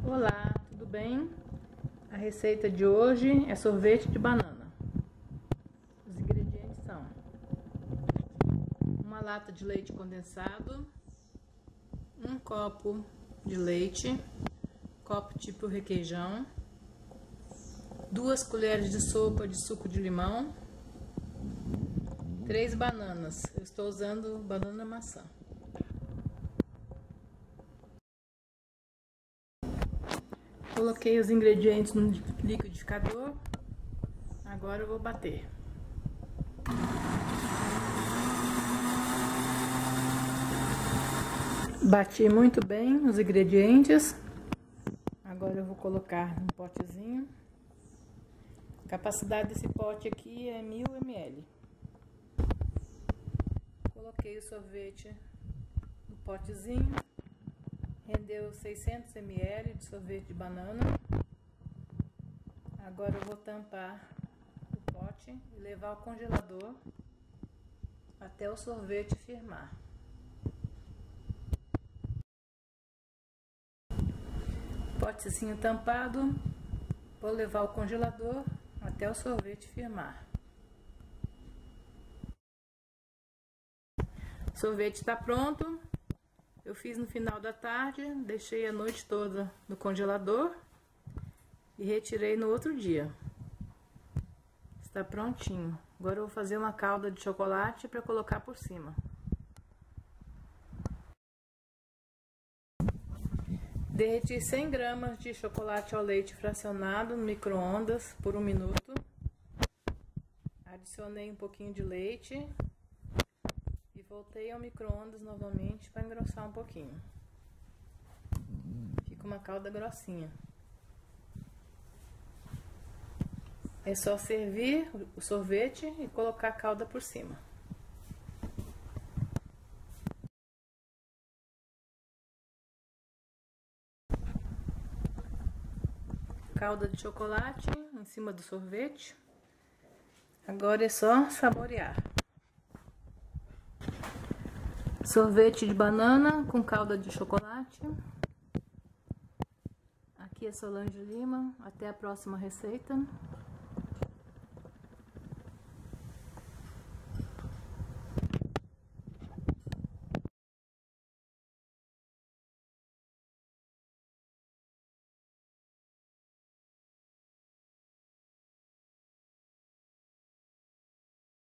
Olá, tudo bem? A receita de hoje é sorvete de banana. Os ingredientes são uma lata de leite condensado, um copo de leite, copo tipo requeijão, 2 colheres de sopa de suco de limão, 3 bananas. Eu estou usando banana maçã. Coloquei os ingredientes no liquidificador. Agora eu vou bater. Bati muito bem os ingredientes. Agora eu vou colocar no potezinho. A capacidade desse pote aqui é 1000 ml. Coloquei o sorvete no potezinho. Rendeu 600 ml de sorvete de banana. Agora eu vou tampar o pote e levar ao congelador até o sorvete firmar. Potezinho tampado, vou levar ao congelador até o sorvete firmar. O sorvete está pronto. Eu fiz no final da tarde, deixei a noite toda no congelador e retirei no outro dia. Está prontinho. Agora eu vou fazer uma calda de chocolate para colocar por cima. Derreti 100 gramas de chocolate ao leite fracionado no micro-ondas por 1 minuto. Adicionei um pouquinho de leite. E voltei ao micro-ondas novamente para engrossar um pouquinho. Fica uma calda grossinha. É só servir o sorvete e colocar a calda por cima. Calda de chocolate em cima do sorvete. Agora é só saborear. Sorvete de banana com calda de chocolate. Aqui é Solange Lima. Até a próxima receita.